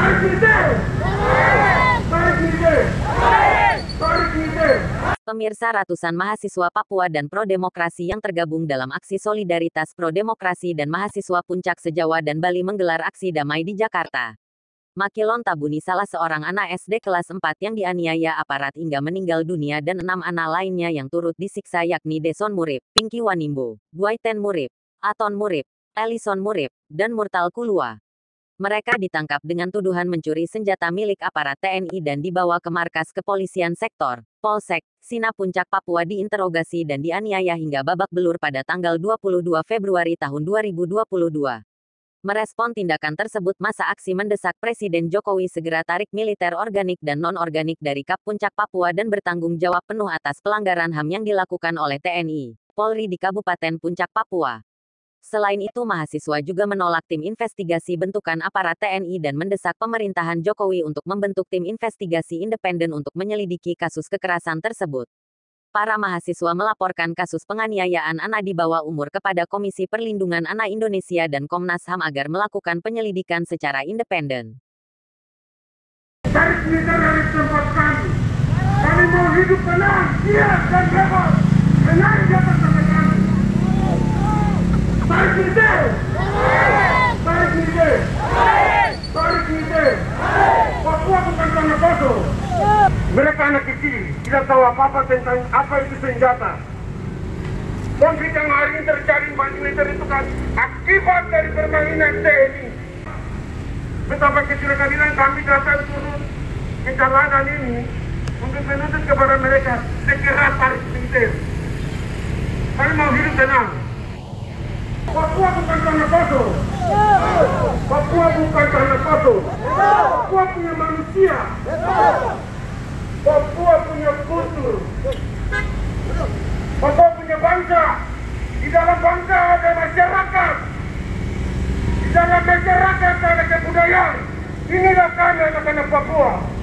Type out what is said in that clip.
Pemirsa, ratusan mahasiswa Papua dan pro-demokrasi yang tergabung dalam aksi solidaritas pro-demokrasi dan mahasiswa Puncak Sejawa dan Bali menggelar aksi damai di Jakarta. Makilon Tabuni, salah seorang anak SD kelas 4 yang dianiaya aparat hingga meninggal dunia, dan 6 anak lainnya yang turut disiksa, yakni Deson Murib, Pinky Wanimbo, Guaiten Murib, Aton Murib, Ellison Murib, dan Murtal Kulua. Mereka ditangkap dengan tuduhan mencuri senjata milik aparat TNI dan dibawa ke markas kepolisian sektor, Polsek, Sina Puncak, Papua, diinterogasi dan dianiaya hingga babak belur pada tanggal 22 Februari tahun 2022. Merespon tindakan tersebut, masa aksi mendesak Presiden Jokowi segera tarik militer organik dan non-organik dari Kap Puncak Papua dan bertanggung jawab penuh atas pelanggaran HAM yang dilakukan oleh TNI, Polri di Kabupaten Puncak, Papua. Selain itu, mahasiswa juga menolak tim investigasi bentukan aparat TNI dan mendesak pemerintahan Jokowi untuk membentuk tim investigasi independen untuk menyelidiki kasus kekerasan tersebut. Para mahasiswa melaporkan kasus penganiayaan anak di bawah umur kepada Komisi Perlindungan Anak Indonesia dan Komnas HAM agar melakukan penyelidikan secara independen. Garis militer dari tempat kami. Kami mau hidup tenang, siap dan bebas. Tenang di atas kami. Tarik militer! Tarik militer! Tarik militer! Papua bukan tanah kosong. Mereka anak kecil, tidak tahu apa-apa tentang apa itu senjata. Konflik yang hari ini terjadi di militer itu kan akibat dari permainan TNI. Betapa kecil-kecilan kami datang turun ke jalanan ini untuk menuntut kepada mereka segera tarik militer. Kami mau hidup tenang. Papua bukan tanah kosong. Papua bukan tanah kosong. Papua punya manusia. Papua punya kultur. Papua punya bangsa. Di dalam bangsa ada masyarakat. Di dalam masyarakat ada kebudayaan. Inilah kami anak-anak Papua.